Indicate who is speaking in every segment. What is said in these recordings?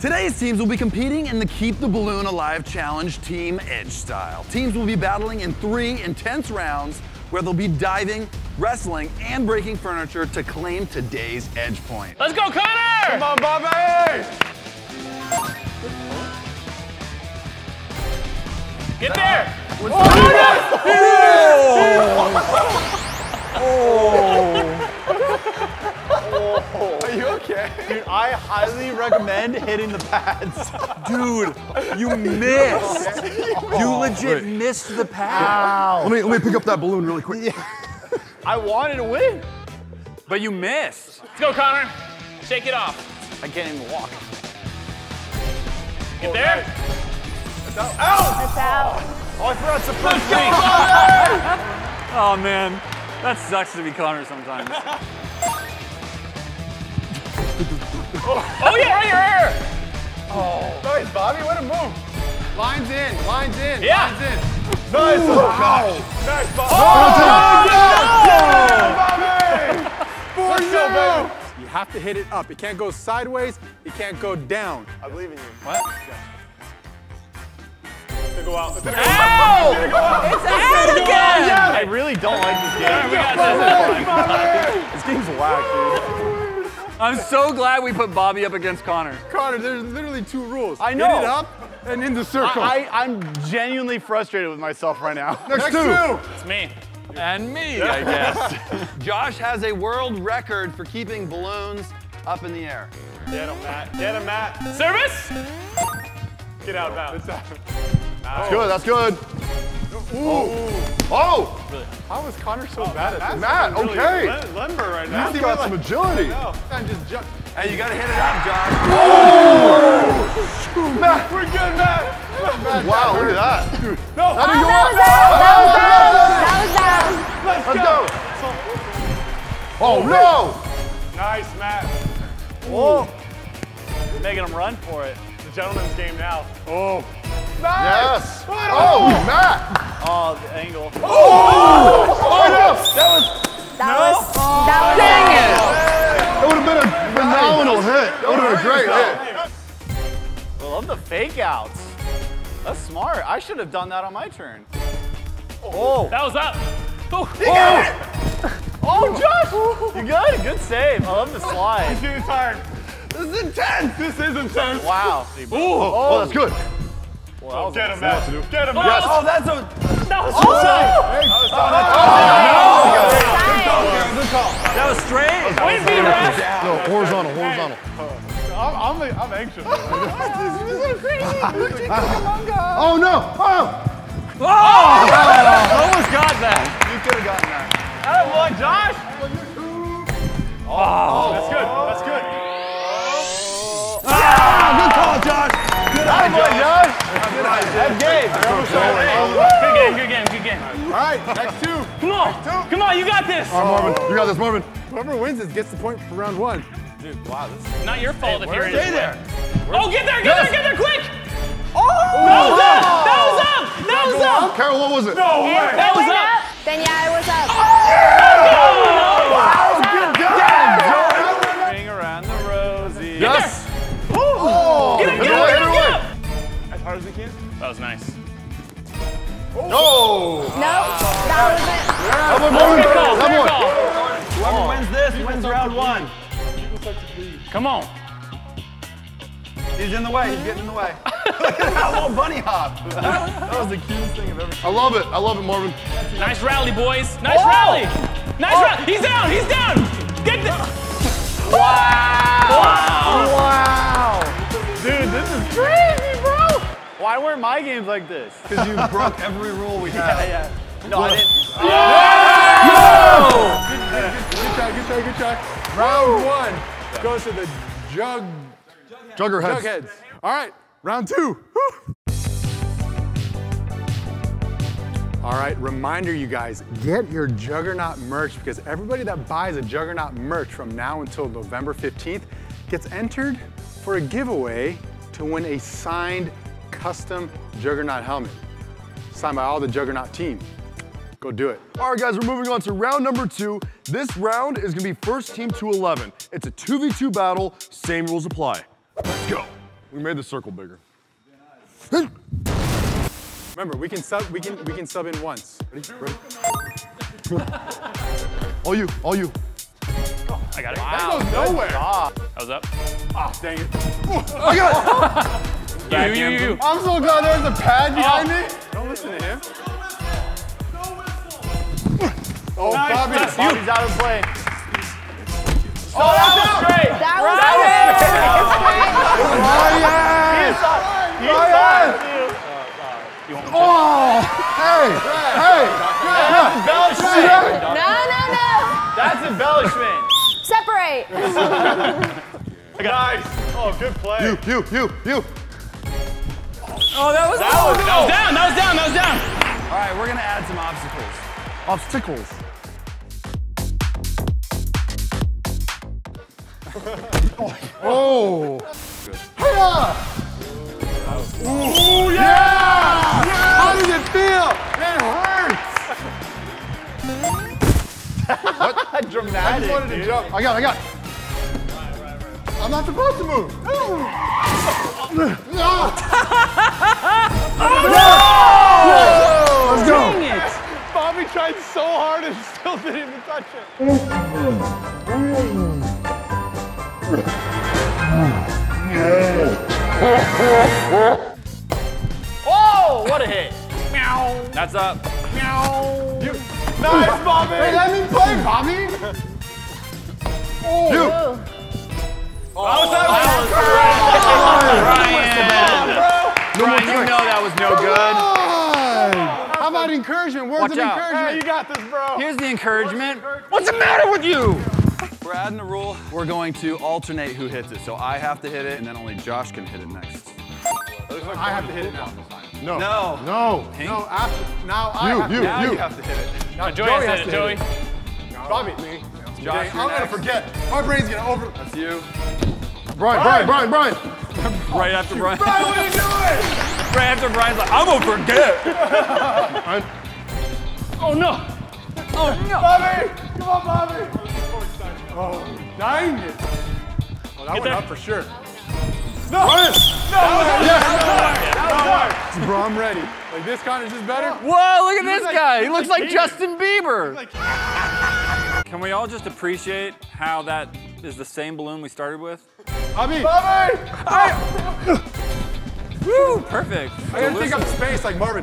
Speaker 1: Today's teams will be competing in the Keep the Balloon Alive Challenge Team Edge style. Teams will be battling in 3 intense rounds where they'll be diving, wrestling, and breaking furniture to claim today's edge point.
Speaker 2: Let's go, Connor!
Speaker 3: Come on, Bobby!
Speaker 2: Get there!
Speaker 3: Are you okay?
Speaker 4: Dude, I highly recommend hitting the pads.
Speaker 1: Dude, you missed. You legit missed the pad.
Speaker 4: Ow.
Speaker 1: Let me pick up that balloon really quick.
Speaker 4: I wanted to win.
Speaker 1: But you missed.
Speaker 2: Let's go, Connor. Shake it off.
Speaker 4: I can't even walk.
Speaker 2: Get there.
Speaker 3: It's out. Ow!
Speaker 5: It's out.
Speaker 4: Oh, I forgot to first
Speaker 6: Oh man, that sucks to be Connor sometimes.
Speaker 2: Oh yeah, right here.
Speaker 3: Oh, nice, Bobby. Way to move. Lines in. Lines in.
Speaker 2: Yeah.
Speaker 3: Lines in. Nice. Oh, gosh. Nice, Bobby. Oh, Bobby! For you. You have to hit it up. It can't go sideways. It can't go down. I believe in you. What? To go out. It's
Speaker 2: Ow!
Speaker 3: It's out
Speaker 2: again!
Speaker 4: I really don't like this game.
Speaker 2: We got
Speaker 4: This game's whack, dude.
Speaker 6: I'm so glad we put Bobby up against Connor.
Speaker 3: Connor, there's literally 2 rules.
Speaker 4: I know.
Speaker 3: Hit it up and in the circle.
Speaker 4: I'm genuinely frustrated with myself right now.
Speaker 3: Next 2.
Speaker 2: It's me.
Speaker 6: And me, I guess.
Speaker 1: Josh has a world record for keeping balloons up in the air.
Speaker 3: Get him, Matt. Get him, Matt.
Speaker 2: Service.
Speaker 3: Get out, Matt. It's out.
Speaker 7: That's good, that's good.
Speaker 3: Ooh.
Speaker 7: Oh!
Speaker 3: How is Connor so bad at this?
Speaker 7: Matt, okay.
Speaker 3: Limber right now.
Speaker 7: He's got some agility.
Speaker 3: No, and just jump.
Speaker 1: Hey, you gotta hit it up, Josh.
Speaker 7: Matt.
Speaker 3: We're good, Matt.
Speaker 7: Wow, look at that.
Speaker 3: No.
Speaker 7: That didn't go
Speaker 5: That was
Speaker 7: up.
Speaker 5: down.
Speaker 7: Let's go. Oh, no.
Speaker 3: Nice, Matt.
Speaker 4: Oh. You're making him run for it.
Speaker 3: The gentleman's game now. Oh. Nice.
Speaker 7: Yes. Oh, Matt.
Speaker 4: Oh, the angle.
Speaker 7: Oh, no.
Speaker 5: Dang it.
Speaker 7: That would have been a phenomenal hit. That would have been a great hit.
Speaker 4: I love the fake outs. That's smart. I should have done that on my turn. Oh.
Speaker 2: That was up. Oh.
Speaker 4: Oh, Josh. You good? Good save. I love the slide.
Speaker 3: He's getting tired. This is intense. This is intense.
Speaker 4: Wow.
Speaker 7: Oh, that's good.
Speaker 4: Well,
Speaker 3: Get him, Matt. Get him, Matt.
Speaker 7: Yes.
Speaker 1: Oh, that's a...
Speaker 2: That was so tight.
Speaker 6: That was straight.
Speaker 2: Way to be ref.
Speaker 7: No, horizontal, horizontal.
Speaker 3: I'm anxious.
Speaker 7: Oh, no. Oh.
Speaker 6: Almost got that.
Speaker 4: You could have gotten that.
Speaker 2: Oh, boy, Josh.
Speaker 3: That's good. That's good.
Speaker 1: Good call, Josh. Good eye, Josh.
Speaker 4: That game.
Speaker 2: Good game. Good game.
Speaker 3: All right, next 2.
Speaker 2: Come on. Come on, you got this.
Speaker 7: All right, Marvin. You got this, Marvin.
Speaker 3: Whoever wins this gets the point for round 1.
Speaker 4: Dude, wow. This is...
Speaker 2: Not your fault if you're in
Speaker 1: Stay
Speaker 2: it.
Speaker 1: there.
Speaker 2: Oh, get there, quick.
Speaker 4: Oh!
Speaker 2: That was up.
Speaker 7: Carol, what was it?
Speaker 3: No way.
Speaker 2: That was
Speaker 5: Went
Speaker 2: up.
Speaker 5: up. Then yeah, it was up.
Speaker 4: Ring around the rosy.
Speaker 7: Yes.
Speaker 2: Get him.
Speaker 7: Hit it away.
Speaker 3: As hard as we can.
Speaker 2: That was nice.
Speaker 7: No.
Speaker 5: No, that wasn't.
Speaker 7: That one, Marvin.
Speaker 2: Good call.
Speaker 7: That one.
Speaker 1: Whoever wins this wins round 1.
Speaker 2: Come on.
Speaker 1: He's in the way. He's getting in the way. Look at that little bunny hop. That was the cutest thing I've ever seen.
Speaker 7: I love it, Marvin.
Speaker 2: Nice rally, boys. Nice rally. Nice rally. He's down. Get the...
Speaker 4: Wow. Dude, this is crazy, bro. Why weren't my games like this?
Speaker 1: Because you broke every rule we have.
Speaker 4: Yeah. No, I didn't.
Speaker 3: Good try. Round 1 goes to the
Speaker 7: Juggerheads.
Speaker 3: Jugheads. All right, round 2. Woo. All right, reminder you guys, get your Juggernaut merch because everybody that buys a Juggernaut merch from now until November 15th gets entered for a giveaway to win a signed custom Juggernaut helmet. Signed by all the Juggernaut team. Go do it.
Speaker 7: All right, guys, we're moving on to round number 2. This round is gonna be first team to 11. It's a 2v2 battle, same rules apply. Let's go. We made the circle bigger.
Speaker 3: Remember, we can sub in once. Ready?
Speaker 7: All you.
Speaker 2: I got it.
Speaker 3: That goes nowhere.
Speaker 2: That was up.
Speaker 3: Ah, dang it.
Speaker 7: I got it.
Speaker 2: You.
Speaker 3: I'm so glad there's a pad behind me. Don't listen to him. Oh, Bobby.
Speaker 4: Bobby's out of play.
Speaker 5: That was
Speaker 3: Hey.
Speaker 5: No.
Speaker 4: That's embellishment.
Speaker 5: Separate.
Speaker 3: Nice. Oh, good play.
Speaker 7: You.
Speaker 2: Oh, that was down. That was down.
Speaker 1: All right, we're gonna add some obstacles.
Speaker 7: Obstacles. Oh.
Speaker 3: Ooh, yeah! How does it feel? It hurts.
Speaker 4: What?
Speaker 3: I just
Speaker 4: Dramatic,
Speaker 3: wanted to
Speaker 4: dude.
Speaker 3: jump. I got it. I'm not supposed to move. Let's go.
Speaker 2: Dang it.
Speaker 3: Bobby tried so hard and still didn't even touch it.
Speaker 4: Oh, what a hit.
Speaker 2: That's up.
Speaker 3: Nice, Bobby. Hey, let me play, Bobby.
Speaker 5: Ooh.
Speaker 2: Brian, you know that was no good.
Speaker 3: How about encouragement? Words
Speaker 2: Watch
Speaker 3: of
Speaker 2: out.
Speaker 3: encouragement. You got this, bro.
Speaker 2: Here's the encouragement. What's the matter with you?
Speaker 1: We're adding a rule. We're going to alternate who hits it. So I have to hit it, and then only Josh can hit it next.
Speaker 3: I have to hit it now.
Speaker 1: No.
Speaker 3: No, after. Now I have to.
Speaker 1: Now you have to hit it.
Speaker 3: Now
Speaker 2: Joey has to hit it, Joey.
Speaker 3: Bobby.
Speaker 1: Josh,
Speaker 3: I'm gonna forget. My brain's gonna over.
Speaker 1: That's you.
Speaker 7: Brian.
Speaker 2: Right after Brian.
Speaker 3: Brian, what are you doing?
Speaker 2: Right after Brian's like, I'm gonna forget. Oh no.
Speaker 3: Bobby! Come on, Bobby! Oh, dang it. Oh, that went up for sure. No! Yes! Bro, I'm ready. Like this kind is just better?
Speaker 2: Whoa, look at this guy. He looks like Justin Bieber. Can we all just appreciate how that is the same balloon we started with?
Speaker 3: Bobby!
Speaker 2: Woo, perfect.
Speaker 3: I gotta take up space like Marvin.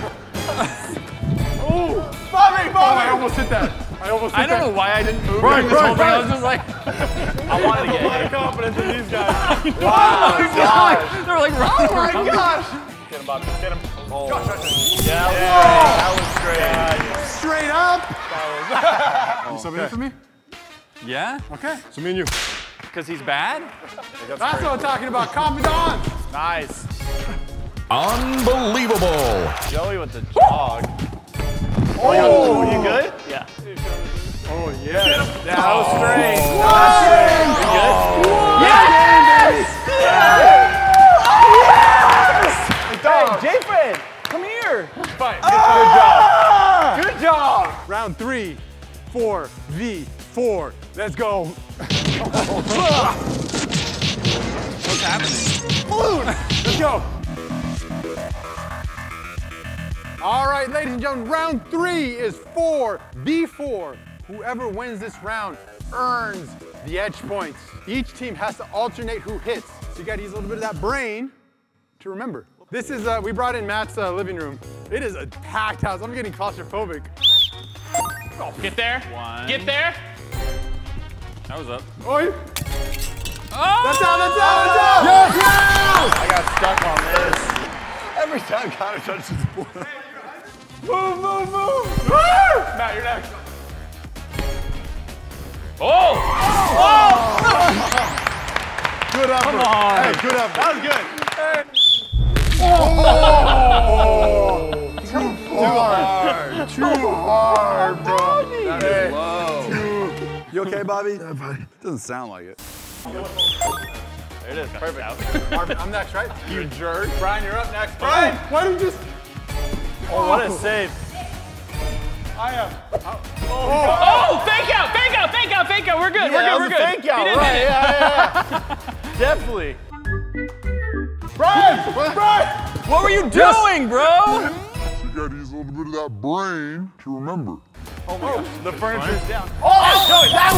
Speaker 3: Ooh! Bobby! I almost hit that.
Speaker 2: I don't know why I didn't move.
Speaker 7: Brian,
Speaker 2: during this whole thing. I
Speaker 7: Brian.
Speaker 2: was just like,
Speaker 4: I wanted to get
Speaker 3: A lot of
Speaker 4: hit.
Speaker 3: confidence in these guys.
Speaker 2: wow, they were like,
Speaker 3: Oh my gosh!
Speaker 4: Get him, Bobby. Get him. Oh.
Speaker 3: Yeah,
Speaker 4: That was great.
Speaker 3: straight up! You subbing in for me?
Speaker 2: yeah?
Speaker 3: Okay.
Speaker 7: So me and you.
Speaker 2: Because he's bad?
Speaker 3: That's what I'm talking about. Confidence!
Speaker 4: Nice.
Speaker 8: Unbelievable.
Speaker 4: Joey with the jog. Oh, you good? Yeah.
Speaker 3: Oh, yeah.
Speaker 4: That was straight. Hey, J-Fred, come here.
Speaker 3: Fine. Good job. Round 3, 4, V4. Let's go.
Speaker 1: What's happening?
Speaker 3: Balloon. Let's go. All right, ladies and gentlemen, round 3 is 4v4. Whoever wins this round earns the edge points. Each team has to alternate who hits. So you gotta use a little bit of that brain to remember. This is, we brought in Matt's living room. It is a packed house. I'm getting claustrophobic.
Speaker 2: Get there. Get there. That was up.
Speaker 3: Oi.
Speaker 2: Oh!
Speaker 3: That's out, that's out, that's out!
Speaker 4: I got stuck on this.
Speaker 1: Every time Connor touches the board.
Speaker 3: Move, move, move! Matt, you're next.
Speaker 2: Oh!
Speaker 3: Good effort.
Speaker 2: Come on.
Speaker 3: Hey, good effort.
Speaker 4: That was good.
Speaker 3: Too hard, bro.
Speaker 1: That is low. You okay, Bobby? Yeah, buddy. Doesn't sound like it.
Speaker 4: There it is. Perfect.
Speaker 3: Marvin, I'm next, right? You jerk. Brian, you're up next. Brian, why don't you just...
Speaker 4: Oh, what a save.
Speaker 3: I am.
Speaker 2: Oh, fake out, fake out, fake out, fake out. We're good,
Speaker 4: Yeah,
Speaker 2: we're good, we're good.
Speaker 4: Fake out,
Speaker 2: He didn't
Speaker 4: right?
Speaker 2: hit it.
Speaker 4: Yeah. Definitely.
Speaker 2: What were you doing, bro?
Speaker 8: You gotta use a little bit of that brain to remember.
Speaker 4: Oh my gosh, the furniture's down.
Speaker 1: Oh, that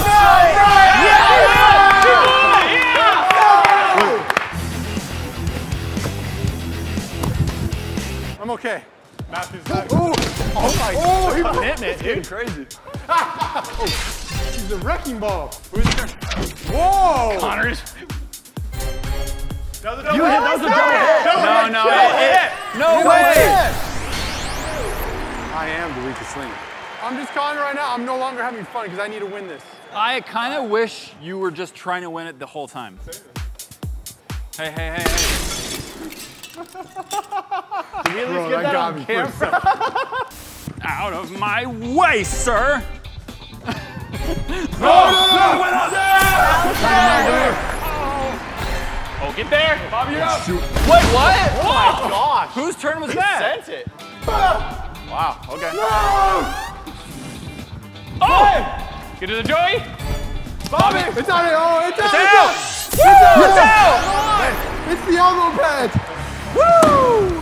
Speaker 1: was
Speaker 3: I'm okay.
Speaker 7: Matthew's
Speaker 3: Oh my God.
Speaker 4: He commitment, dude.
Speaker 3: Crazy. He's a wrecking ball. Who's there? Whoa!
Speaker 4: Connors.
Speaker 7: That was a double
Speaker 3: You
Speaker 7: hit.
Speaker 3: hit, that was a double hit.
Speaker 2: No way.
Speaker 3: I am the weakest link. I'm just calling it right now. I'm no longer having fun because I need to win this.
Speaker 2: I kind of wish you were just trying to win it the whole time. Hey.
Speaker 4: Did we at least get that on camera?
Speaker 2: Out of my way, sir.
Speaker 4: Oh, get there.
Speaker 7: Bobby, you're up.
Speaker 2: Wait, what?
Speaker 4: Oh my gosh.
Speaker 2: Whose turn was
Speaker 4: He
Speaker 2: that?
Speaker 4: sent it. Wow, okay.
Speaker 2: Oh! Get to the Joey.
Speaker 3: Bobby! It's on it! Oh, it's out!
Speaker 2: It's out!
Speaker 3: It's the elbow pad!
Speaker 2: Woo!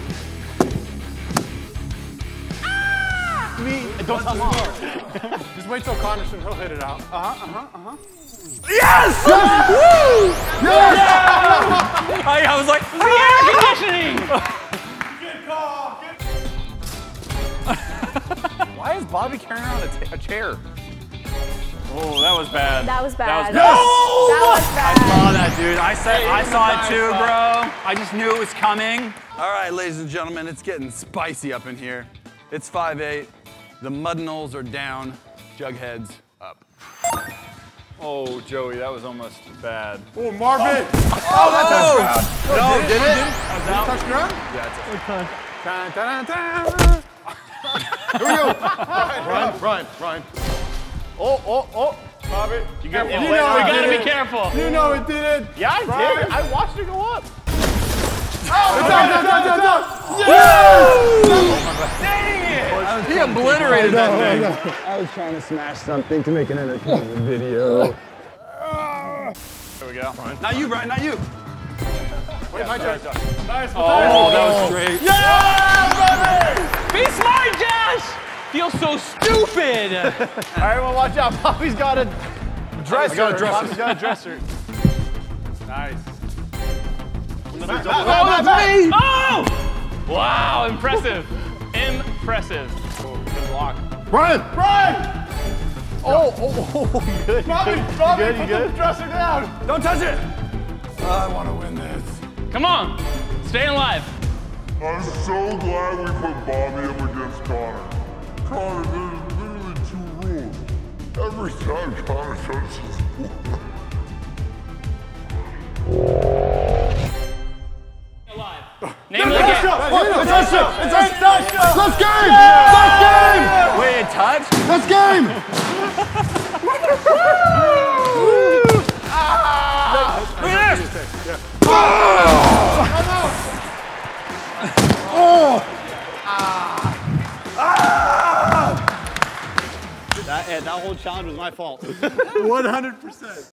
Speaker 4: Don't tell mom.
Speaker 3: Just wait till Connors and he'll hit it out.
Speaker 2: Yes! Woo! Yes! I was like, air conditioning!
Speaker 4: Why is Bobby carrying around a chair?
Speaker 2: Oh, that was bad.
Speaker 5: That was bad.
Speaker 2: That was
Speaker 5: That was bad.
Speaker 2: I saw that, dude. I saw it too, bro. I just knew it was coming.
Speaker 1: All right, ladies and gentlemen, it's getting spicy up in here. It's 5-8. The Mudnulls are down. Jughead's up.
Speaker 2: Oh, Joey, that was almost bad.
Speaker 3: Oh, Marvin!
Speaker 1: Oh, that's out. No, did it?
Speaker 3: Touch ground?
Speaker 1: Yeah, it's
Speaker 3: Here we go.
Speaker 7: Ryan.
Speaker 4: Oh.
Speaker 7: Bobby.
Speaker 4: You got
Speaker 3: You know we gotta be
Speaker 4: careful.
Speaker 3: You know it did it.
Speaker 4: Yeah, I did. I watched it go up.
Speaker 3: It's out.
Speaker 2: He obliterated that thing.
Speaker 9: I was trying to smash something to make an entertainment video.
Speaker 2: There we go.
Speaker 1: Not you, Brian, not you.
Speaker 3: Wait, my turn.
Speaker 7: Nice.
Speaker 2: Oh, that was great.
Speaker 10: Be smart, Josh! Feels so stupid!
Speaker 4: All right, well, watch out. Bobby's got a dresser. Bobby's got a dresser.
Speaker 3: Nice.
Speaker 10: Oh, that's me! Oh! Wow, impressive. Impressive.
Speaker 4: Good block.
Speaker 3: Brian!
Speaker 4: Oh, good.
Speaker 3: Bobby,
Speaker 4: You
Speaker 3: put
Speaker 4: good?
Speaker 3: the dresser down.
Speaker 1: Don't touch it. I want to win this.
Speaker 10: Come on, stay alive.
Speaker 8: I'm so glad we put Bobby up against Connor. Connor, there's literally 2 rules. Every time Connor touches the
Speaker 10: Alive. Name of the game.
Speaker 3: Let's game!
Speaker 1: Wait, it touched?
Speaker 3: Let's game!
Speaker 4: That whole challenge was my fault.
Speaker 3: 100%.